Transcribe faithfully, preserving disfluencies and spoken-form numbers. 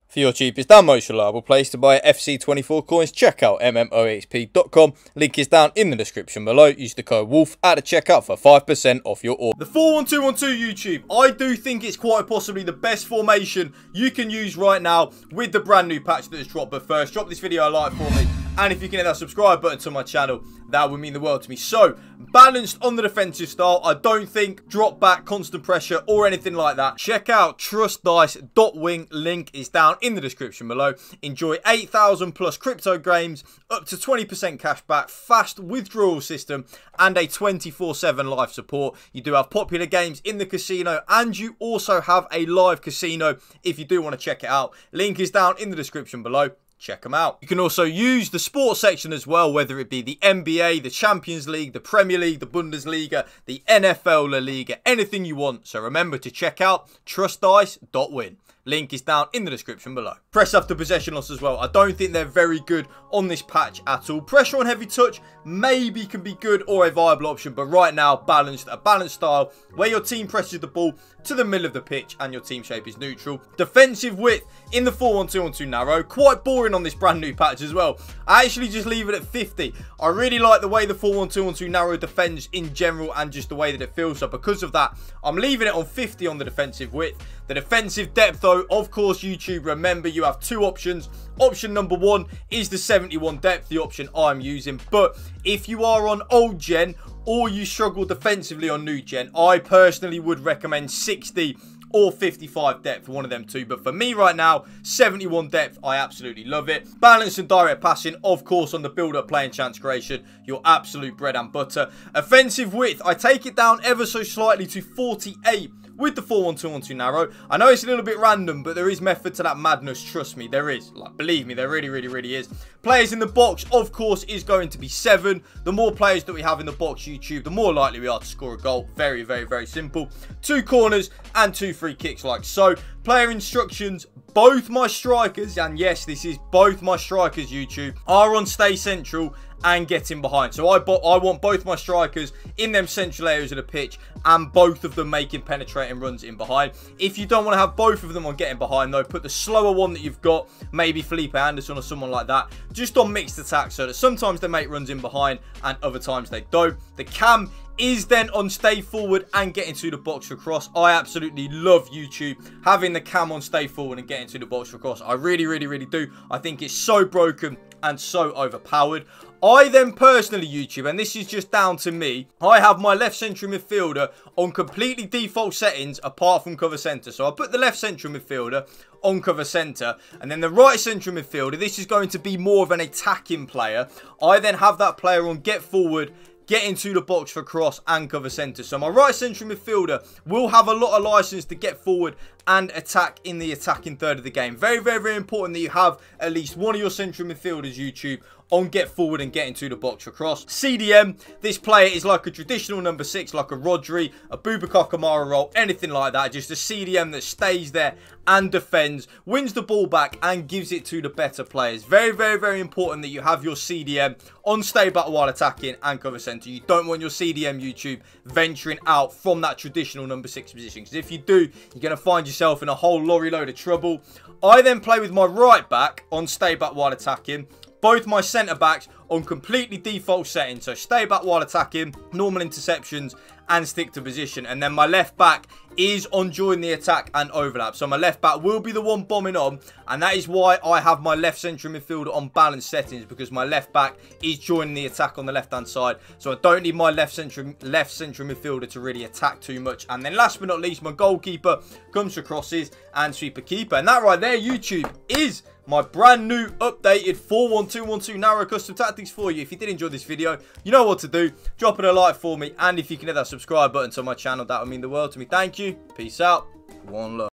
For your cheapest and most reliable place to buy F C twenty-four coins, check out M M O X P dot com. Link is down in the description below. Use the code WOLF at the checkout for five percent off your order. The four one two one two YouTube, I do think it's quite possibly the best formation you can use right now with the brand new patch that has dropped. But first, drop this video a like for me. And if you can hit that subscribe button to my channel, that would mean the world to me. So, balanced on the defensive style. I don't think drop back, constant pressure, or anything like that. Check out trust dice dot wing. Link is down in the description below. Enjoy eight thousand plus crypto games, up to twenty percent cash back, fast withdrawal system, and a twenty-four seven live support. You do have popular games in the casino, and you also have a live casino if you do want to check it out. Link is down in the description below. Check them out. You can also use the sports section as well, whether it be the N B A, the Champions League, the Premier League, the Bundesliga, the N F L, La Liga, anything you want. So remember to check out trust dice dot win. Link is down in the description below. Press after possession loss as well. I don't think they're very good on this patch at all. Pressure on heavy touch maybe can be good or a viable option, but right now, balanced, a balanced style where your team presses the ball to the middle of the pitch and your team shape is neutral. Defensive width in the four one two one two narrow. Quite boring on this brand new patch as well. I actually just leave it at fifty. I really like the way the four one two one two narrow defends in general and just the way that it feels. So because of that, I'm leaving it on fifty on the defensive width. The defensive depth though, of course, YouTube, remember you have two options. Option number one is the seventy-one depth, the option I'm using. But if you are on old gen or you struggle defensively on new gen, I personally would recommend sixty or fifty-five depth, one of them two. But for me right now, seventy-one depth, I absolutely love it. Balance and direct passing, of course, on the build-up playing chance creation, your absolute bread and butter. Offensive width, I take it down ever so slightly to forty-eight with the four one two one two narrow. I know it's a little bit random, but there is method to that madness. Trust me, there is. Like, believe me, there really, really, really is. Players in the box, of course, is going to be seven. The more players that we have in the box, YouTube, the more likely we are to score a goal. Very, very, very simple. Two corners and two free kicks like so. Player instructions, both my strikers, and yes, this is both my strikers, YouTube, are on stay central and getting behind. So I, I want both my strikers in them central areas of the pitch and both of them making penetrating runs in behind. If you don't want to have both of them on getting behind though, put the slower one that you've got, maybe Felipe Anderson or someone like that, just on mixed attack so that sometimes they make runs in behind and other times they don't. The cam is then on stay forward and getting to the box for cross. I absolutely love YouTube having the cam on stay forward and getting to the box for cross. I really, really, really do. I think it's so broken and so overpowered. I then personally, YouTube, and this is just down to me, I have my left central midfielder on completely default settings apart from cover centre. So I put the left central midfielder on cover centre, and then the right central midfielder, this is going to be more of an attacking player. I then have that player on get forward, get into the box for cross and cover centre. So my right central midfielder will have a lot of license to get forward and attack in the attacking third of the game. Very, very, very important that you have at least one of your central midfielders, YouTube, on get forward and get into the box for cross. C D M, this player is like a traditional number six, like a Rodri, a Boubacar Kamara role, anything like that. Just a C D M that stays there and defends, wins the ball back and gives it to the better players. Very, very, very important that you have your C D M on stay back while attacking and cover centre. You don't want your C D M, YouTube, venturing out from that traditional number six position, because if you do, you're going to find yourself in a whole lorry load of trouble. I then play with my right back on stay back while attacking. Both my centre backs on completely default settings. So stay back while attacking, normal interceptions, and stick to position. And then my left back is on join the attack and overlap. So my left back will be the one bombing on. And that is why I have my left central midfielder on balanced settings, because my left back is joining the attack on the left-hand side. So I don't need my left central, left central midfielder to really attack too much. And then last but not least, my goalkeeper comes for crosses and sweeper keeper. And that right there, YouTube, is my brand new updated four one two one two narrow custom tactics for you. If you did enjoy this video, you know what to do. Drop it a like for me. And if you can hit that subscribe button to my channel, that would mean the world to me. Thank you. Peace out. One love.